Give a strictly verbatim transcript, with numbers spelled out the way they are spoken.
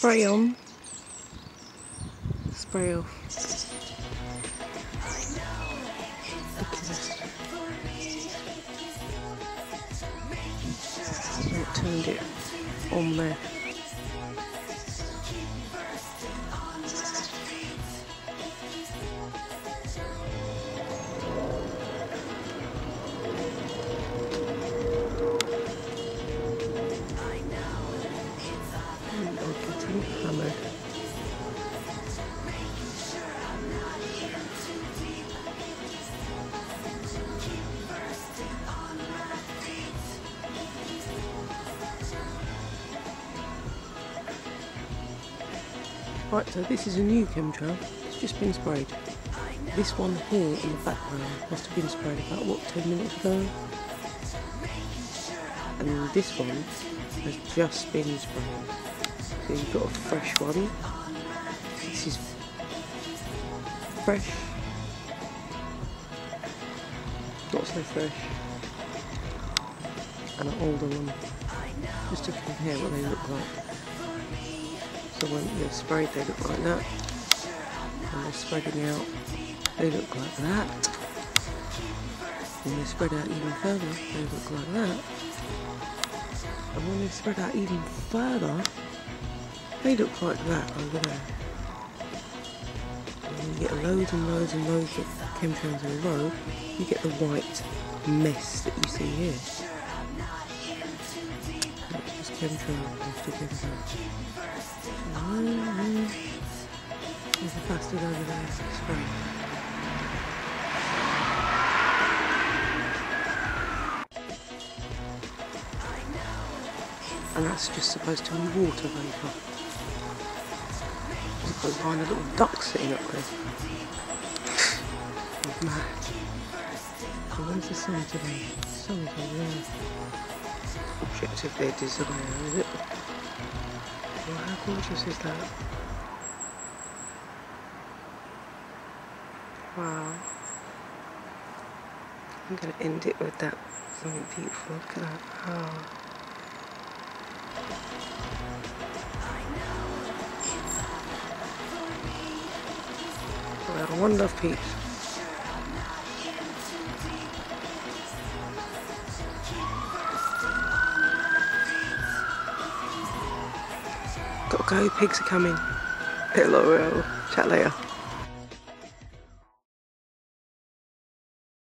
Spray on, spray off. So it turned it on there. Getting hammered. Right, so this is a new chemtrail. It's just been sprayed. This one here in the background must have been sprayed about, what, ten minutes ago? And this one has just been sprayed. So you've got a fresh one. This is fresh. Not so fresh. And an older one. Just to compare what they look like. So when they're sprayed they look like that. When they're spreading out they look like that. When they're spread out even further they look like that. And when they spread out even further they look like that over there. And when you get loads and loads and loads of chemtrails in a row, you get the white mess that you see here. That's just chemtrail after chemtrail. Mm-hmm. There's a bastard over there, spray. And that's just supposed to be water vapour. There's got a kind of little duck sitting up there. It's mad. So where's the sun today? The sun's over there. Object of their desire, is it? Well, how gorgeous is that? Wow. I'm going to end it with that. Something beautiful. Look at that. Oh. Well, one love, peeps. Gotta go, pigs are coming. Hello, chat later.